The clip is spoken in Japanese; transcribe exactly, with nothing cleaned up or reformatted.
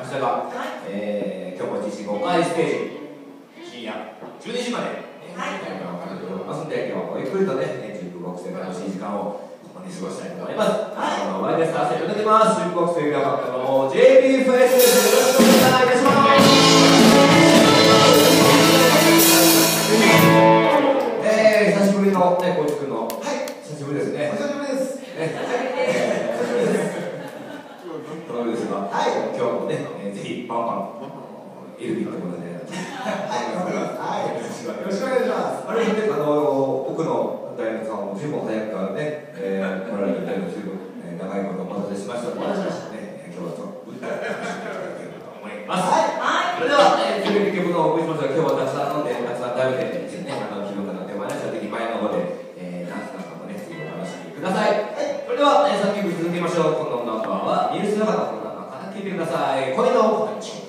明日が、えー、今日も実施ごかいステージ、深夜じゅうにじまで、えー、はい、時間をかけておりますので、今日はごゆっくりとね、じゅうろく生楽しい時間をここに過ごしたいと思います。はい、あのワイヤレス汗を抜けます。じゅうろく生が発表の ジェイビー フェイスです。よろしくお願いいたします。えー、久しぶりのね、こうちくんの、はい、久しぶりですね。 久しぶりです。 ね、久しぶりです。というですが、はい、今日もね、えー、ぜひパンパンエルビーってことで、はい、よろしくお願いします。あれね、あの奥の大学さんも十分早くからね、えー、来られていたり十分、えー、長いことお待たせしましたので、ね、今日はちょっと歌っていただければと思います。はい、それでは、えー、続いて曲のお送りしますが、今日はたくさん飲んで、たくさん食べてですね、あの気分がなってまいりましたので、前の方で、えー、ダンスなんかもね、ぜひお楽しみください。それでは、えー、さんきょく続けましょう。このナンバーはニュース長野のナンバーから聴いてください。恋のパンチ。